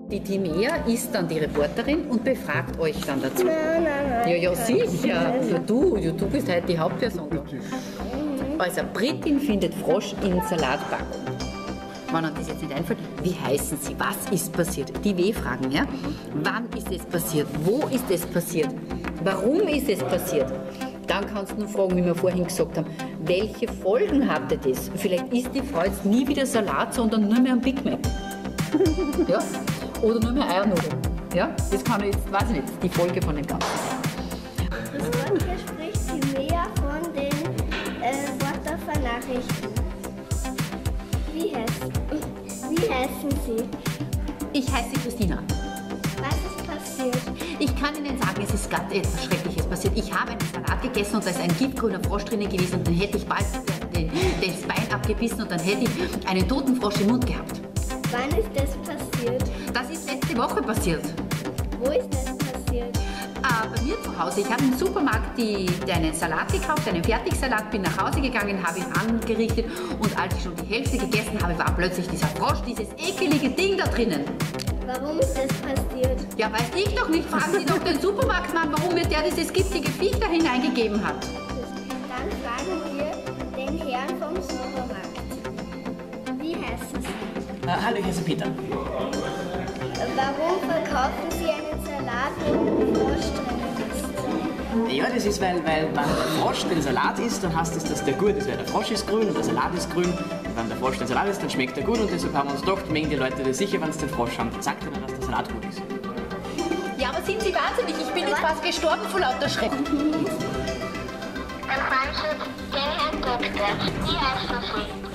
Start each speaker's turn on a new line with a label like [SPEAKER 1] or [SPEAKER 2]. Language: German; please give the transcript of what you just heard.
[SPEAKER 1] Die Timea ist dann die Reporterin und befragt euch dann dazu.
[SPEAKER 2] Nein.
[SPEAKER 1] Ja, sicher. Ja, du bist heute die Hauptperson da. Also, Britin findet Frosch in Salatpackung. Wenn euch das jetzt nicht einfällt, wie heißen sie? Was ist passiert? Die W-Fragen, ja? Wann ist es passiert? Wo ist es passiert? Warum ist es passiert? Dann kannst du nur fragen, wie wir vorhin gesagt haben, welche Folgen hatte das? Vielleicht isst die Frau jetzt nie wieder Salat, sondern nur mehr ein Big Mac. Ja? Oder nur mehr Eiernudeln. Ja? Das kann jetzt, weiß ich nicht, die Folge von dem Ganzen.
[SPEAKER 2] Das Wort hier spricht Timea von den Wortdorfer Nachrichten. Wie heißen Sie?
[SPEAKER 1] Ich heiße Christina.
[SPEAKER 2] Was ist passiert?
[SPEAKER 1] Ich kann Ihnen sagen, es ist ganz etwas Schreckliches passiert. Ich habe einen Salat gegessen und da ist ein giftgrüner Frosch drinnen gewesen und dann hätte ich bald das Bein abgebissen und dann hätte ich einen toten Frosch im Mund gehabt.
[SPEAKER 2] Wann ist das passiert?
[SPEAKER 1] Das ist letzte Woche passiert.
[SPEAKER 2] Wo ist das passiert?
[SPEAKER 1] Bei mir zu Hause. Ich habe im Supermarkt einen Salat gekauft, einen Fertigsalat, bin nach Hause gegangen, habe ihn angerichtet und als ich schon die Hälfte gegessen habe, war plötzlich dieser Frosch, dieses ekelige Ding da drinnen.
[SPEAKER 2] Warum ist das passiert?
[SPEAKER 1] Ja, weiß ich doch nicht. Fragen Sie doch den Supermarktmann, warum mir der dieses giftige Viech da hineingegeben hat.
[SPEAKER 2] Dann fragen wir den Herrn vom Supermarkt. Wie heißen Sie?
[SPEAKER 3] Hallo, ich heiße Peter.
[SPEAKER 2] Warum verkaufen Sie einen Salat, wo ein Frosch drinnen ist?
[SPEAKER 3] Ja, das ist, weil wenn der Frosch den Salat isst, dann heißt es, dass der gut ist, weil der Frosch ist grün und der Salat ist grün. Und wenn der Frosch den Salat isst, dann schmeckt er gut und deshalb haben wir uns gedacht, mögen die Leute das sicher, wenn sie den Frosch haben, sagt ihnen, dass der Salat gut ist.
[SPEAKER 1] Ja, aber sind Sie wahnsinnig? Ich bin jetzt fast gestorben vor lauter Schreck.
[SPEAKER 2] Dann fragen Sie den Herrn Doktor. Wie heißen Sie?